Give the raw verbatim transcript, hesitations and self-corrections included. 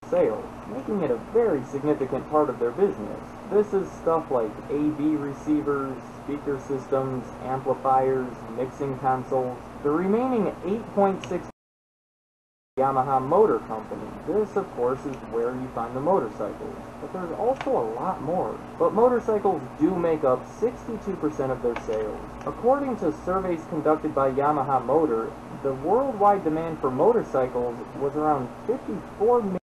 sales, making it a very significant part of their business. This is stuff like A V receivers, speaker systems, amplifiers, mixing consoles. The remaining eight point six Yamaha Motor Company. This, of course, is where you find the motorcycles, but there's also a lot more. But motorcycles do make up sixty-two percent of their sales. According to surveys conducted by Yamaha Motor, the worldwide demand for motorcycles was around fifty-four million.